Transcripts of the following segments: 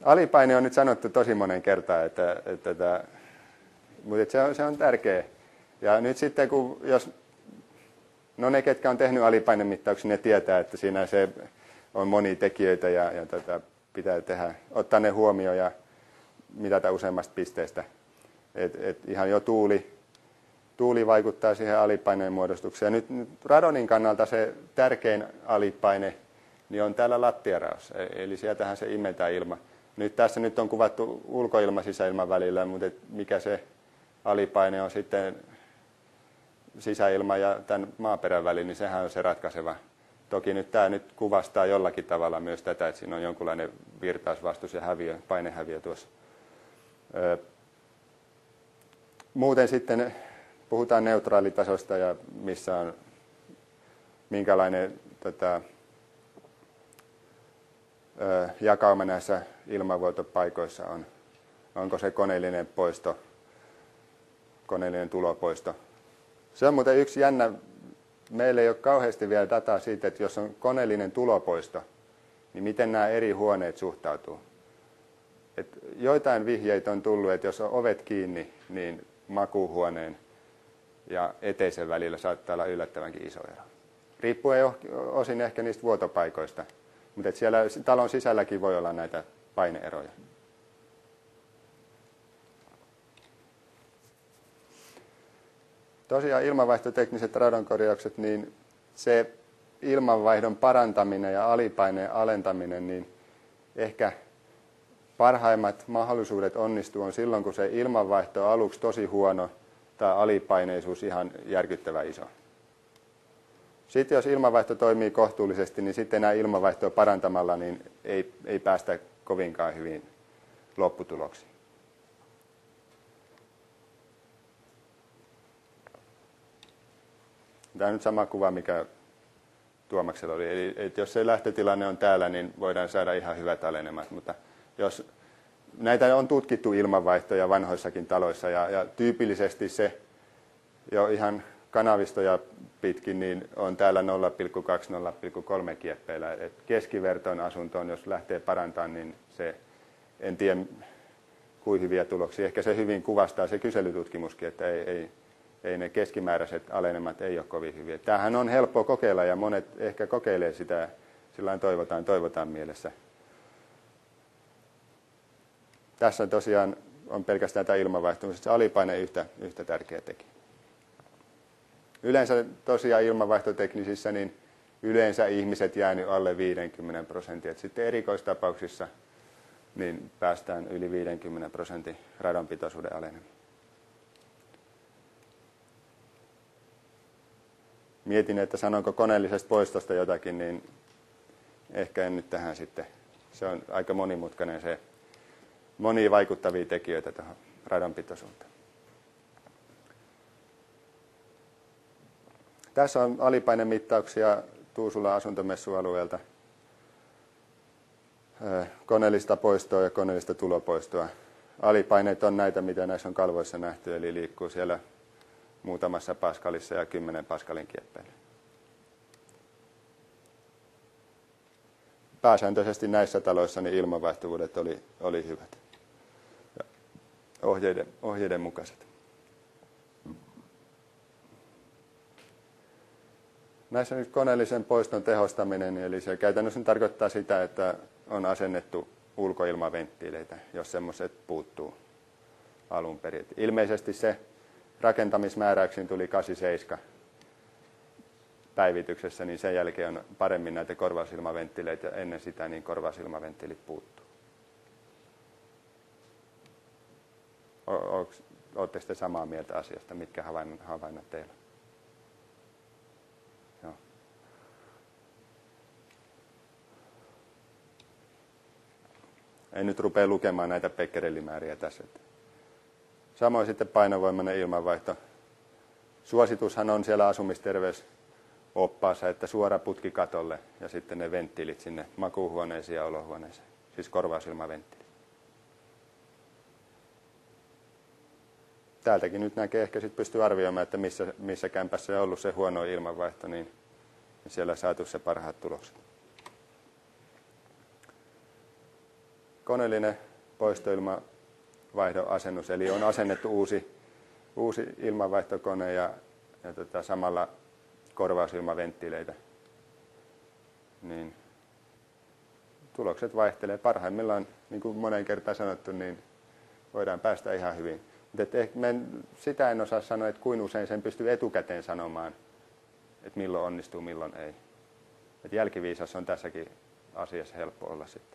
Alipaine on nyt sanottu tosi monen kertaan, mutta se on tärkeä. Ja nyt sitten, ne, ketkä on tehnyt alipainemittauksia, ne tietää, että siinä se on monia tekijöitä ja pitää ottaa ne huomioon ja mitata useammasta pisteestä. Ihan jo tuuli vaikuttaa siihen alipaineen muodostukseen. Ja nyt radonin kannalta se tärkein alipaine niin on täällä lattiaraossa, eli sieltähän se imetään ilma. Tässä on kuvattu ulkoilma-sisäilman välillä, mutta mikä se alipaine on sitten sisäilma ja tämän maaperän väliin, niin sehän on se ratkaiseva. Toki tämä nyt kuvastaa jollakin tavalla myös tätä, että siinä on jonkunlainen virtausvastus ja painehäviö tuossa. Muuten sitten puhutaan neutraalitasosta ja missä on minkälainen jakauma näissä ilmanvuotopaikoissa on. Onko se koneellinen poisto, koneellinen tulopoisto. Se on muuten yksi jännä. Meillä ei ole kauheasti vielä dataa siitä, että jos on koneellinen tulopoisto, niin miten nämä eri huoneet suhtautuu. Joitain vihjeitä on tullut, että jos on ovet kiinni, niin makuuhuoneen ja eteisen välillä saattaa olla yllättävänkin iso ero. Riippuen osin ehkä niistä vuotopaikoista, mutta siellä talon sisälläkin voi olla näitä paineeroja. Tosiaan ilmanvaihtotekniset radonkorjaukset, niin se ilmanvaihdon parantaminen ja alipaineen alentaminen, niin ehkä parhaimmat mahdollisuudet onnistuu on silloin, kun se ilmanvaihto on aluksi tosi huono tai alipaineisuus ihan järkyttävän iso. Sitten jos ilmanvaihto toimii kohtuullisesti, niin sitten enää ilmanvaihtoa parantamalla niin ei päästä kovinkaan hyvin lopputuloksiin. Tämä on nyt sama kuva, mikä Tuomaksella oli. Eli jos se lähtötilanne on täällä, niin voidaan saada ihan hyvät alenemat. Mutta jos näitä on tutkittu ilmanvaihtoja vanhoissakin taloissa ja tyypillisesti se jo ihan kanavistoja pitkin niin on täällä 0,2-0,3 kieppeillä. Keskivertoon asuntoon, jos lähtee parantamaan, niin se, en tiedä kuinka hyviä tuloksia. Ehkä se hyvin kuvastaa se kyselytutkimuskin, että ei ne keskimääräiset alenemat ei ole kovin hyviä. Tämähän on helppo kokeilla ja monet ehkä kokeilee sitä, sillä toivotaan mielessä. Tässä tosiaan on pelkästään tämä ilmanvaihto, alipaine yhtä tärkeä tekijä. Yleensä tosiaan ilmanvaihtoteknisissä niin yleensä ihmiset jäänyt alle 50%. Sitten erikoistapauksissa niin päästään yli 50% radonpitoisuuden alenemaan. Mietin, että sanonko koneellisesta poistosta jotakin, niin ehkä en nyt tähän sitten. Se on aika monimutkainen se monia vaikuttavia tekijöitä tuohon radonpitoisuuteen. Tässä on alipainemittauksia Tuusulan asuntomessualueelta. Koneellista poistoa ja koneellista tulopoistoa. Alipaineet on näitä, mitä näissä on kalvoissa nähty, eli liikkuu siellä muutamassa paskalissa ja 10 paskalin kieppeillä. Pääsääntöisesti näissä taloissa niin ilmanvaihtuvuudet oli hyvät ja ohjeiden mukaiset. Näissä nyt koneellisen poiston tehostaminen, eli se käytännössä tarkoittaa sitä, että on asennettu ulkoilmaventtiileitä, jos semmoiset puuttuu alun perin. Ilmeisesti se rakentamismääräyksiin tuli 87 päivityksessä, niin sen jälkeen on paremmin näitä korvausilmaventtiileitä ja ennen sitä niin korvausilmaventtiilit puuttuu. Oletteko te samaa mieltä asiasta? Mitkä havainnot teillä? Joo. En nyt rupea lukemaan näitä becquerellimääriä tässä. Samoin sitten painovoimainen ilmanvaihto. Suositushan on siellä asumisterveysoppaassa, että suora putki katolle ja sitten ne venttiilit sinne makuuhuoneeseen ja olohuoneeseen. Siis korvausilmaventtiilit. Täältäkin nyt näkee, ehkä sitten pystyy arvioimaan, että missä kämpässä on ollut se huono ilmanvaihto, niin siellä saatu se parhaat tulokset. koneellinen poistoilmavaihdon asennus, eli on asennettu uusi ilmanvaihtokone ja samalla korvausilmaventtiileitä. Niin tulokset vaihtelee. Parhaimmillaan, niin kuin moneen kertaan sanottu, niin voidaan päästä ihan hyvin. Mutta sitä en osaa sanoa, että kuinka usein sen pystyy etukäteen sanomaan, että milloin onnistuu, milloin ei. Et jälkiviisas on tässäkin asiassa helppo olla sitten.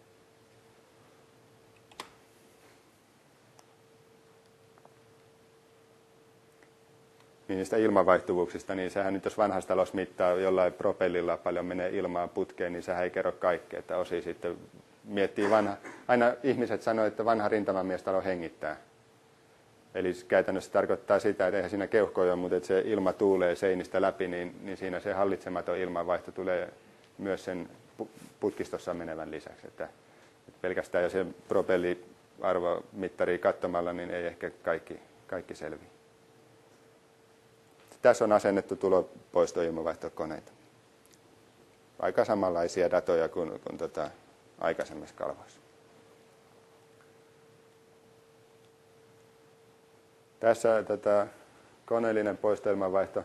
Niin niistä ilmanvaihtuvuuksista, niin sehän nyt jos vanhassa talossa mittaa jollain propellilla paljon menee ilmaa putkeen, niin sehän ei kerro kaikkea, että osin sitten miettii aina ihmiset sanoo, että vanha rintamamiestalo hengittää. Eli käytännössä tarkoittaa sitä, että eihän siinä keuhkoja ole, mutta että se ilma tuulee seinistä läpi, niin siinä se hallitsematon ilmanvaihto tulee myös sen putkistossa menevän lisäksi. Että pelkästään jo sen propelliarvomittaria katsomalla, niin ei ehkä kaikki selviä. Tässä on asennettu tulopoistoilmanvaihtokoneita. Aika samanlaisia datoja kuin aikaisemmissa kalvoissa. Tässä koneellinen poistoilmanvaihto.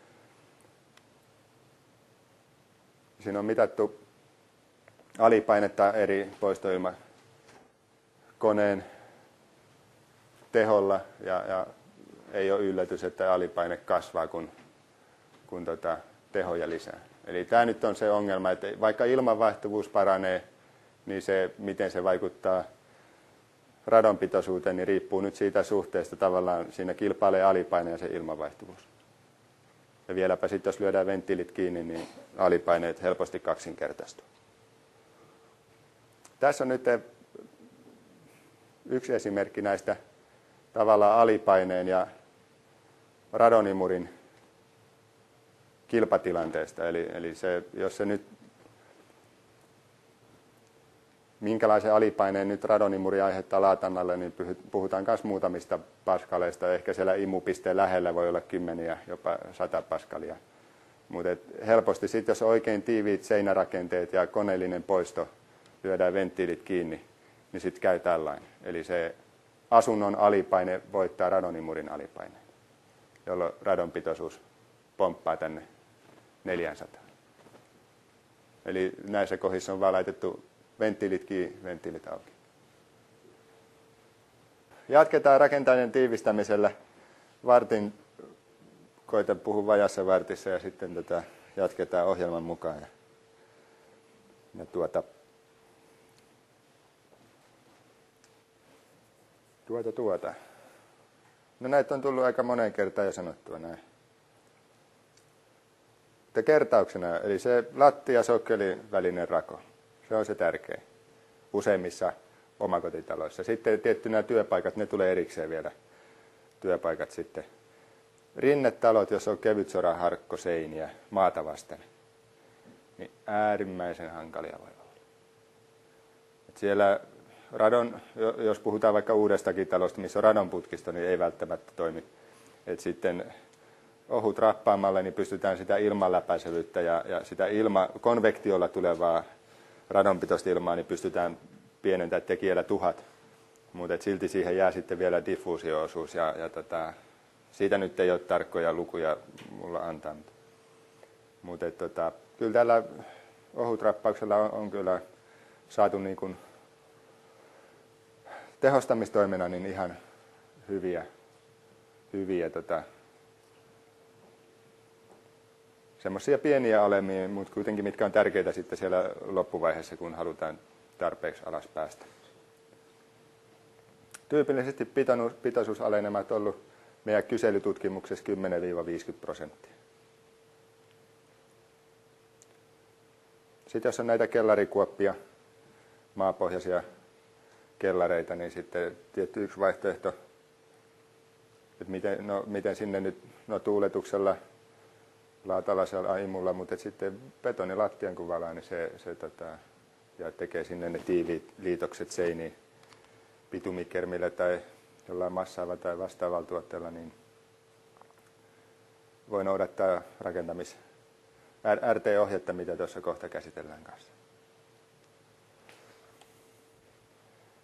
Siinä on mitattu alipainetta eri poistoilmakoneen teholla ja ei ole yllätys, että alipaine kasvaa, kun tehoja lisää. Eli tämä nyt on se ongelma, että vaikka ilmanvaihtuvuus paranee, niin se, miten se vaikuttaa radonpitoisuuteen, niin riippuu nyt siitä suhteesta. Tavallaan siinä kilpailee alipaine ja se ilmanvaihtuvuus. Ja vieläpä sitten, jos lyödään venttiilit kiinni, niin alipaineet helposti kaksinkertaistuu. Tässä on nyt yksi esimerkki näistä tavallaan alipaineen ja radonimurin kilpatilanteesta. Eli se, jos se nyt, minkälaisen alipaineen nyt radonimuri aiheuttaa laatannalle, niin puhutaan myös muutamista paskaleista. Ehkä siellä imupisteen lähellä voi olla 10, jopa 100 paskalia. Mutta helposti sitten, jos on oikein tiiviit seinärakenteet ja koneellinen poisto, lyödään venttiilit kiinni, niin sitten käy tällainen. Eli se asunnon alipaine voittaa radonimurin alipaineen, jolloin radonpitoisuus pomppaa tänne 400. Eli näissä kohdissa on vaan laitettu venttiilit kiinni, venttiilit auki. Jatketaan rakentajien tiivistämisellä. Vartin koitan puhua vajassa vartissa ja sitten jatketaan ohjelman mukaan. No näitä on tullut aika moneen kertaan jo sanottua näin. Mutta kertauksena, eli se lattia-sokkelin välinen rako, se on se tärkein useimmissa omakotitaloissa. Sitten tietty nämä työpaikat, ne tulee erikseen vielä, työpaikat sitten. Rinnetalot, jos on kevytsoraharkko seiniä maata vasten, niin äärimmäisen hankalia voi olla. Et siellä jos puhutaan vaikka uudestakin talosta, missä on radonputkisto, niin ei välttämättä toimi. Et sitten ohut rappaamalla niin pystytään sitä ilmanläpäisevyyttä ja sitä konvektiolla tulevaa radonpitoista ilmaa niin pystytään pienentämään tekijällä 1000. Mutta silti siihen jää sitten vielä diffuusio-osuus ja siitä nyt ei ole tarkkoja lukuja mulla antaa. Mutta kyllä tällä ohutrappauksella on kyllä saatu niin kuin tehostamistoimena niin ihan hyviä semmoisia pieniä olemia, mutta kuitenkin mitkä on tärkeitä sitten siellä loppuvaiheessa, kun halutaan tarpeeksi alas päästä. Tyypillisesti pitoisuusalenemat on ollut meidän kyselytutkimuksessa 10–50%. Sitten jos on näitä kellarikuoppia, maapohjaisia kellareita, niin sitten tietty yksi vaihtoehto, että miten sinne nyt, tuuletuksella, laatalaisella imulla, mutta sitten betonilattian kun valaa, niin se ja tekee sinne ne tiiviit liitokset seiniin bitumikermillä tai jollain massaavalla tai vastaavalla tuotteella, niin voi noudattaa RT-ohjetta, mitä tuossa kohta käsitellään kanssa.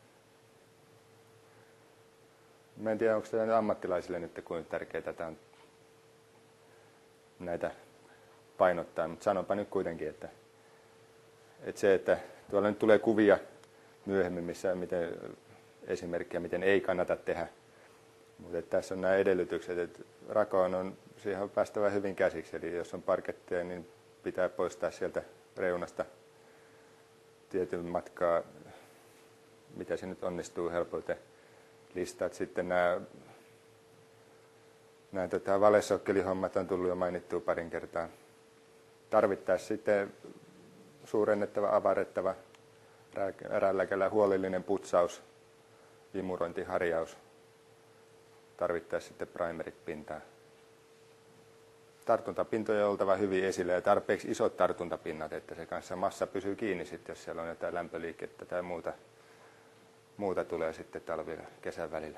Mä en tiedä, onko tämä ammattilaisille nyt kuinka tärkeää tätä on näitä painottaa, mutta sanonpa nyt kuitenkin, että se, että tuolla nyt tulee kuvia myöhemmin, missä miten esimerkkiä, miten ei kannata tehdä. Mutta tässä on nämä edellytykset, että rakoon on siihen on päästävä hyvin käsiksi. Eli jos on parketteja, niin pitää poistaa sieltä reunasta tietyn matkaa, mitä se nyt onnistuu helpoiten. Listaat sitten nämä valesokkelihommat on tullut jo mainittua parin kertaa. Tarvittaisiin sitten suurennettava, avarettava, eräälläkällä huolellinen putsaus, imurointiharjaus. Tarvittaisiin sitten primerit pintaan. Tartuntapintoja on oltava hyvin esillä ja tarpeeksi isot tartuntapinnat, että se kanssa massa pysyy kiinni sitten, jos siellä on jotain lämpöliikettä tai muuta tulee sitten talvilla kesän välillä.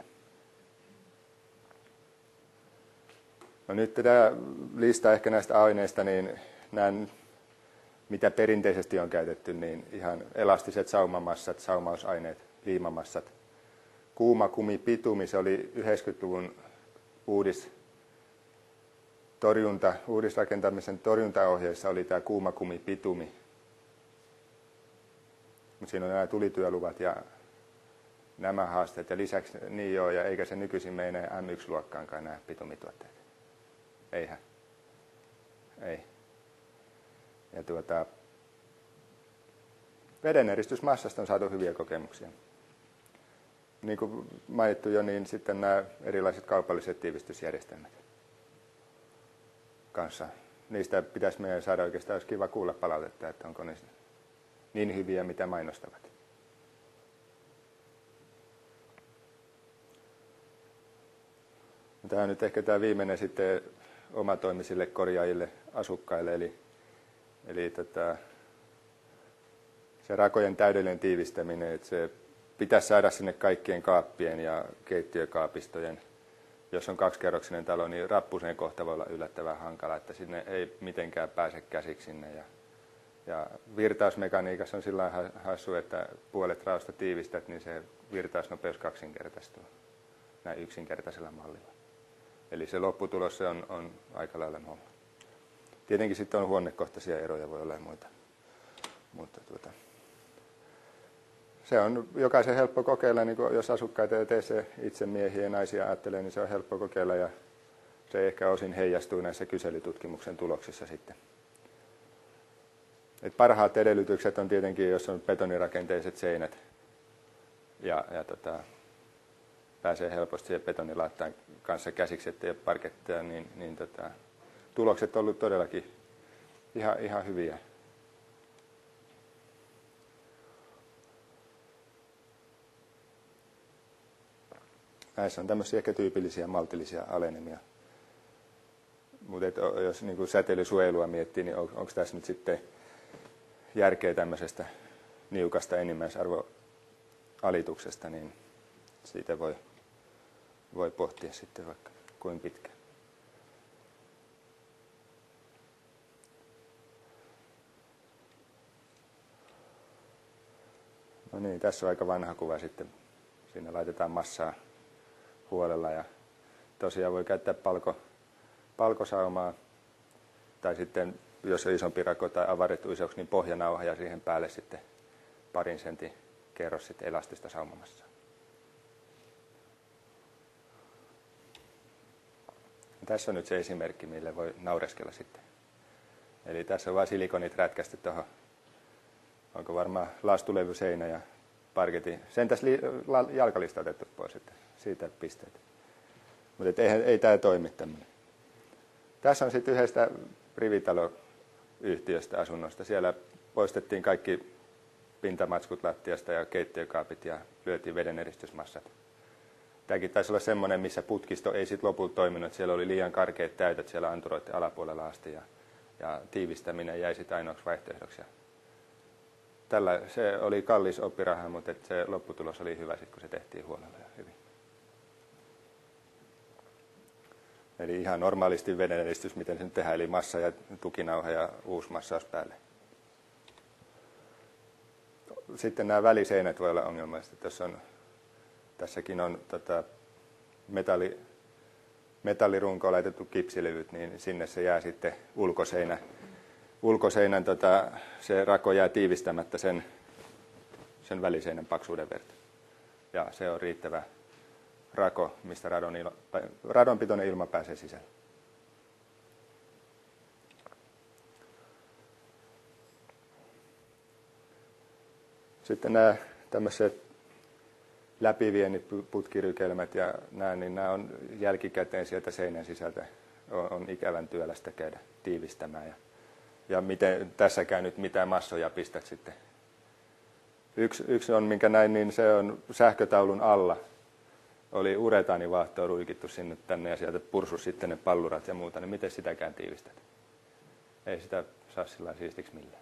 No nyt tämä lista ehkä näistä aineista, niin nämä, mitä perinteisesti on käytetty, niin ihan elastiset saumamassat, saumausaineet, liimamassat. Kuuma kumipitumi, se oli 90-luvun uudisrakentamisen torjuntaohjeissa oli tämä kuuma kumipitumi. Siinä on nämä tulityöluvat ja nämä haasteet ja lisäksi niin joo, ja eikä se nykyisin mene M1-luokkaankaan nämä pitumituotteet. Eihän. Ei. Ja vedeneristysmassasta on saatu hyviä kokemuksia. Niin kuin mainittu jo, niin sitten nämä erilaiset kaupalliset tiivistysjärjestelmät kanssa. Niistä pitäisi meidän saada oikeastaan, olisi kiva kuulla palautetta, että onko ne niin hyviä, mitä mainostavat. Tämä on nyt ehkä tämä viimeinen sitten omatoimisille korjaajille, asukkaille, eli se rakojen täydellinen tiivistäminen, että se pitäisi saada sinne kaikkien kaappien ja keittiökaapistojen. Jos on kaksikerroksinen talo, niin rappuseen kohta voi olla yllättävän hankala, että sinne ei mitenkään pääse käsiksi sinne. Ja virtausmekaniikassa on sillä hassu, että puolet raosta tiivistät, niin se virtausnopeus kaksinkertaistuu näin yksinkertaisella mallilla. Eli se lopputulos se on aika lailla nolla. Tietenkin sitten on huonekohtaisia eroja, voi olla ja muita. Mutta se on jokaisen helppo kokeilla, niin jos asukkaita ja teissä itse miehiä ja naisia ajattelee, niin se on helppo kokeilla ja se ehkä osin heijastuu näissä kyselytutkimuksen tuloksissa sitten. Et parhaat edellytykset on tietenkin, jos on betonirakenteiset seinät ja pääsee helposti siihen betonilattaan kanssa käsiksi, ettei ole parketteja, niin tulokset on ollut todellakin ihan hyviä. Näissä on tämmöisiä ehkä tyypillisiä maltillisia alenemia. Mutta jos niin säteilysuojelua miettii, niin onko tässä nyt sitten järkeä tämmöisestä niukasta enimmäisarvoalituksesta, niin siitä voi pohtia sitten vaikka kuin pitkään. No niin, tässä on aika vanha kuva sitten. Siinä laitetaan massaa huolella ja tosiaan voi käyttää palkosaumaa tai sitten jos on isompi rako tai avarettu isoksi, niin pohjanauha ja siihen päälle sitten parin sentin kerros sitten elastista saumamassaa. Tässä on nyt se esimerkki, mille voi naureskella sitten. Eli tässä on vain silikonit rätkästy tuohon, onko varmaan laastulevyseinä ja parketin. Sen tässä jalkalista otettu pois, että siitä pisteet. Mutta ei tämä toimi tämmöinen. Tässä on sitten yhdestä rivitaloyhtiöstä asunnosta. Siellä poistettiin kaikki pintamatskut lattiasta ja keittiökaapit ja lyötiin vedeneristysmassat. Tämäkin taisi olla semmoinen, missä putkisto ei sitten lopulta toiminut. Siellä oli liian karkeat täytöt siellä anturoiden alapuolella asti ja tiivistäminen jäi sitten ainoaksi vaihtoehdoksi. Se oli kallis oppiraha, mutta se lopputulos oli hyvä, sit, kun se tehtiin huolella ja hyvin. Eli ihan normaalisti vedeneristys, miten se nyt tehdään, eli massa ja tukinauha ja uusi massaus päälle. Sitten nämä väliseinät voi olla ongelmaiset. Tässäkin on metallirunkoon laitettu kipsilevyt, niin sinne se jää sitten ulkoseinän se rako jää tiivistämättä sen väliseinän paksuuden verta. Ja se on riittävä rako, mistä radonpitoinen ilma pääsee sisälle. Sitten nämä tämmöiset läpiviennit, putkirykelmät ja nämä, niin nämä on jälkikäteen sieltä seinän sisältä on ikävän työlästä käydä tiivistämään. Ja miten tässäkään nyt mitään massoja pistät sitten. Yksi on, minkä näin, niin se on sähkötaulun alla. Oli uretaanivaahtoa ruikittu sinne tänne ja sieltä pursu sitten ne pallurat ja muuta. Niin miten sitäkään tiivistät? Ei sitä saa sillä lailla siistiksi millään.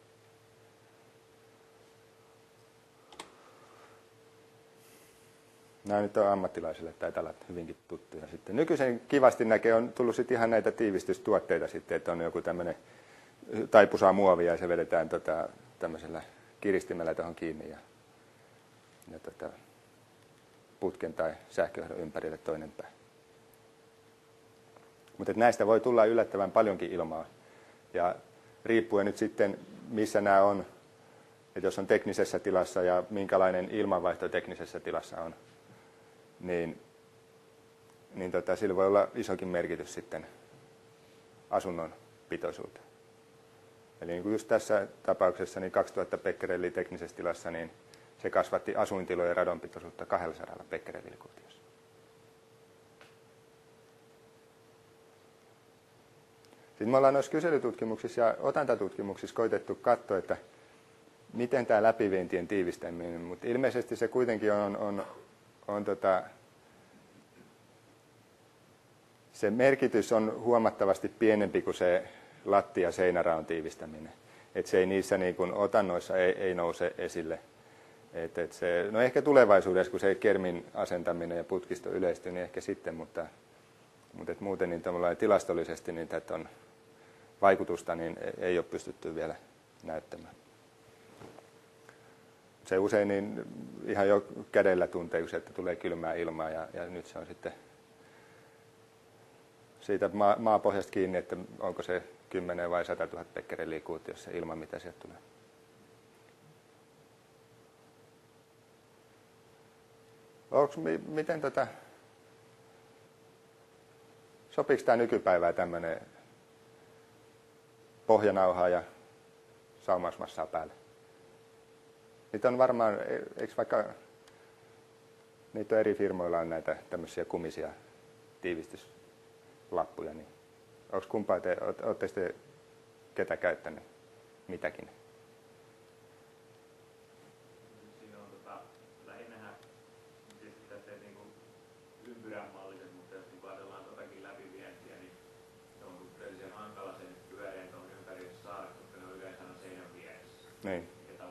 Nämä nyt on ammattilaisille, taitaa olla hyvinkin tuttuja. Sitten nykyisen kivasti näkee, on tullut sitten ihan näitä tiivistystuotteita sitten, että on joku tämmöinen taipusaa muovia ja se vedetään tämmöisellä kiristimellä tuohon kiinni ja putken tai sähköjohdon ympärille toinen pää. Mutta näistä voi tulla yllättävän paljonkin ilmaa ja riippuen nyt sitten missä nämä on, että jos on teknisessä tilassa ja minkälainen ilmanvaihto teknisessä tilassa on, niin sillä voi olla isokin merkitys sitten asunnon pitoisuuteen. Eli niin kuin just tässä tapauksessa niin 2000 becquereliä teknisessä tilassa, niin se kasvatti asuintilojen radonpitoisuutta 200 becquerelillä kuutiossa. Sitten me ollaan noissa kyselytutkimuksissa ja otantatutkimuksissa koitettu katsoa, että miten tämä läpivientien tiivistäminen, mutta ilmeisesti se kuitenkin se merkitys on huomattavasti pienempi kuin se lattia-seinäraon tiivistäminen. Että se ei niissä niin kuin otannoissa ei nouse esille. No ehkä tulevaisuudessa, kun se kermin asentaminen ja putkisto yleistyy, niin ehkä sitten, mutta muuten niin tilastollisesti niin tätä on vaikutusta niin ei ole pystytty vielä näyttämään. Se usein niin ihan jo kädellä tuntee, kun sieltä tulee kylmää ilmaa ja nyt se on sitten siitä maapohjasta kiinni, että onko se 10 vai 100 000 becquereliä kuutiossa se ilma, mitä sieltä tulee. Miten sopiiko tämä nykypäivää tämmöinen pohjanauhaa ja saumausmassaa päälle? Niitä on varmaan, eikö vaikka, niitä on eri firmoilla on näitä tämmöisiä kumisia tiivistyslappuja, niin onko kumpaa ootteko te ketä käyttänyt mitäkin? Siinä on lähinnähän tietysti tässä niinku ympyränmallinen, mutta jos niin ajatellaan totakin läpivientiä, niin se on suhteellisen hankala sen pyöreen tuon ympärissä saada, koska ne on yleensä seinän vieressä. Niin.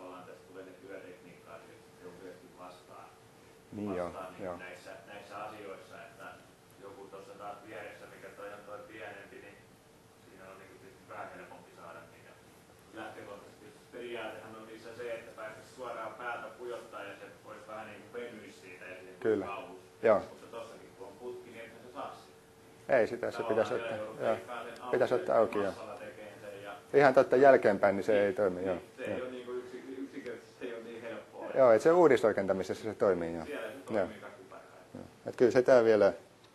Niin näissä asioissa, että joku tuossa taas vieressä, mikä toi pienempi, niin siinä on niin vähän helpompi saada niitä. Lähtökohtaisesti periaatehan on niissä se, että pääsisi suoraan päältä pujottaa ja se voisi vähän niin kuin venyä siitä ja siihen kyllä. Kauhus. Mutta tossakin kun on putki, niin eihän se saa sitä. Ei sitä, se pitäisi ottaa. Pitäisi ottaa auki, joo. Ja ihan totta jälkeenpäin, niin se ei toimi, joo. Se ei ole niin kuin yksinkertaisesti, se ei ole niin helppoa. Joo, että se uudisrakentamisessa se toimii, joo. Siellä se toimii että kyllä se tämä vielä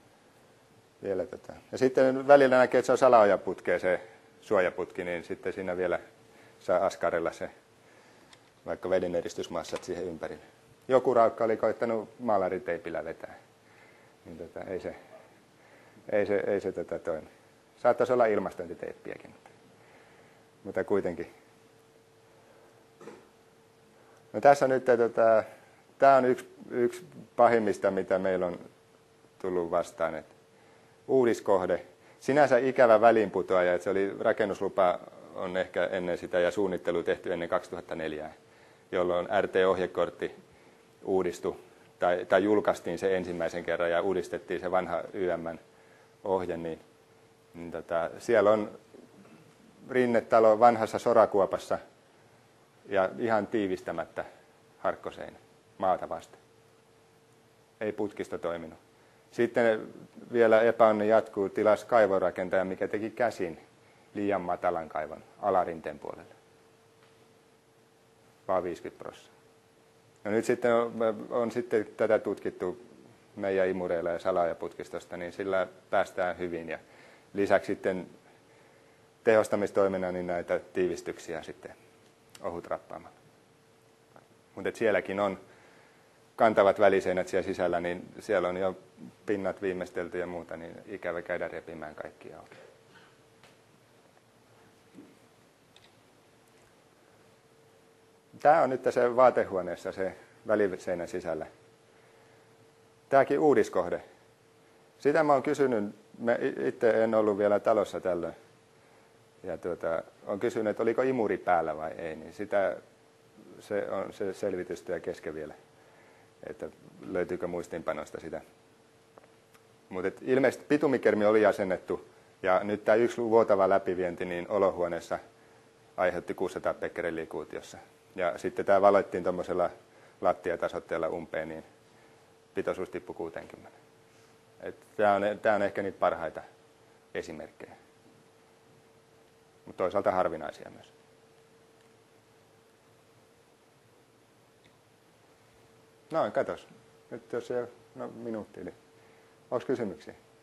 Ja sitten välillä näkee, että se on salaojaputkea se suojaputki, niin sitten siinä vielä saa askarella se vaikka vedeneristysmassat siihen ympärille. Joku raukka oli koittanut maalariteipillä vetää, niin ei se toimi. Saattaisi olla ilmastointiteippiäkin, mutta kuitenkin. No tässä nyt, tämä on yksi pahimmista, mitä meillä on tullut vastaan. Että uudiskohde, sinänsä ikävä väliinputoaja, että se oli rakennuslupa on ehkä ennen sitä ja suunnittelu tehty ennen 2004, jolloin RT-ohjekortti uudistui tai julkaistiin se ensimmäisen kerran ja uudistettiin se vanha YM-ohje, niin siellä on rinnetalo vanhassa sorakuopassa ja ihan tiivistämättä harkkoseinä maata vasten. Ei putkisto toiminut. Sitten vielä epäonni jatkuu tilas kaivonrakentaja, mikä teki käsin liian matalan kaivon alarinteen puolelle. Vaan 50%. No nyt sitten on sitten tätä tutkittu meidän imureilla ja salaajaputkistosta, niin sillä päästään hyvin. Ja lisäksi sitten tehostamistoimena niin näitä tiivistyksiä sitten ohutrappaamalla. Mutta sielläkin on kantavat väliseinät siellä sisällä, niin siellä on jo pinnat viimeistelty ja muuta, niin ikävä käydä repimään kaikkia auki. Tämä on nyt se vaatehuoneessa se väliseinän sisällä. Tämäkin uudiskohde. Sitä mä oon kysynyt, itse en ollut vielä talossa tällöin. Ja olen kysynyt, että oliko imuri päällä vai ei, niin se on se selvitystyö kesken vielä, että löytyykö muistiinpanosta sitä. Mutta ilmeisesti bitumikermi oli asennettu, ja nyt tämä yksi vuotava läpivienti niin olohuoneessa aiheutti 600 becquereliä kuutiossa. Ja sitten tämä valoittiin tuommoisella lattiatasoitteella umpeen, niin pitoisuus tippui 60. Tämä on ehkä niitä parhaita esimerkkejä, mutta toisaalta harvinaisia myös. No, katos. Nyt jos ei ole minuutti, niin onko kysymyksiä?